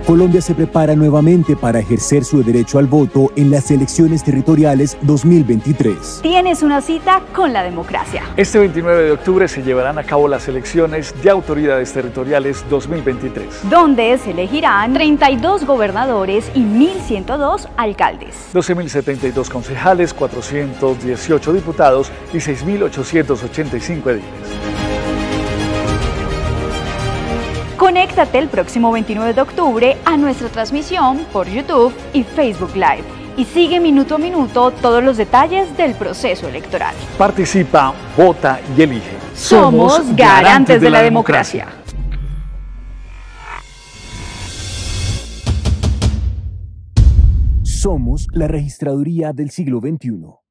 Colombia se prepara nuevamente para ejercer su derecho al voto en las elecciones territoriales 2023. Tienes una cita con la democracia. Este 29 de octubre se llevarán a cabo las elecciones de autoridades territoriales 2023, donde se elegirán 32 gobernadores y 1.102 alcaldes, 12.072 concejales, 418 diputados y 6.885 ediles. Conéctate el próximo 29 de octubre a nuestra transmisión por YouTube y Facebook Live y sigue minuto a minuto todos los detalles del proceso electoral. Participa, vota y elige. Somos garantes de la democracia. Somos la registraduría del siglo XXI.